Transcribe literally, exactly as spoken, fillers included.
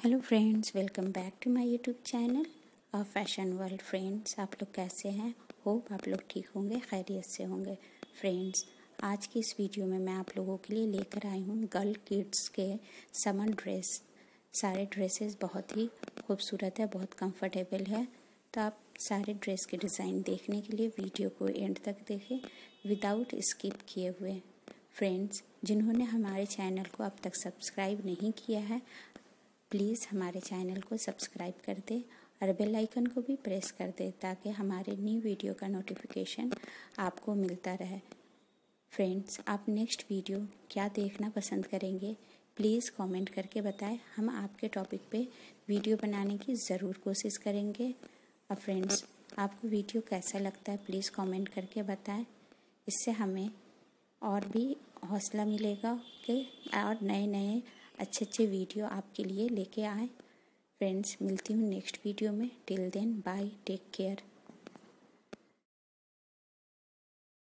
Hello friends, welcome back to my YouTube channel और fashion world. Friends, आप लोग कैसे हैं? होप आप लोग ठीक होंगे, खैरियत से होंगे। फ्रेंड्स, आज की इस वीडियो में मैं आप लोगों के लिए लेकर आई हूँ गर्ल किड्स के समर ड्रेस। सारे ड्रेसेस बहुत ही खूबसूरत है, बहुत कंफर्टेबल है। तो आप सारे ड्रेस के डिज़ाइन देखने के लिए वीडियो को एंड तक देखें विदाउट स्किप किए हुए। फ्रेंड्स, जिन्होंने हमारे चैनल को अब तक सब्सक्राइब नहीं किया है, प्लीज़ हमारे चैनल को सब्सक्राइब कर दे और बेल आइकन को भी प्रेस कर दे ताकि हमारे न्यू वीडियो का नोटिफिकेशन आपको मिलता रहे। फ्रेंड्स, आप नेक्स्ट वीडियो क्या देखना पसंद करेंगे, प्लीज़ कमेंट करके बताएं। हम आपके टॉपिक पे वीडियो बनाने की ज़रूर कोशिश करेंगे। और फ्रेंड्स, आपको वीडियो कैसा लगता है प्लीज़ कमेंट करके बताएं। इससे हमें और भी हौसला मिलेगा कि और नए नए अच्छे अच्छे वीडियो आपके लिए लेके आए। फ्रेंड्स, मिलती हूँ नेक्स्ट वीडियो में। Till then bye, take care.